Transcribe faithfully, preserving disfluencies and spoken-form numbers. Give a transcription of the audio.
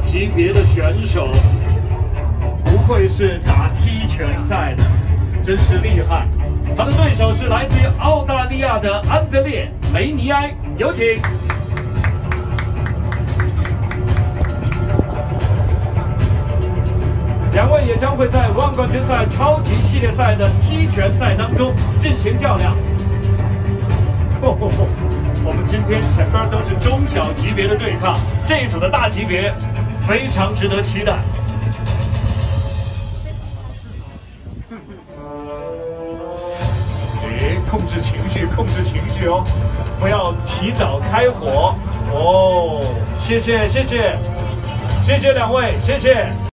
级别的选手，不愧是打踢拳赛的，真是厉害。他的对手是来自于澳大利亚的安德烈·雷尼埃，有请。 两位也将会在万冠军赛超级系列赛的踢拳赛当中进行较量。吼吼吼！我们今天前边都是中小级别的对抗，这一组的大级别非常值得期待。哎，控制情绪，控制情绪哦，不要提早开火哦。谢谢，谢谢，谢谢两位，谢谢。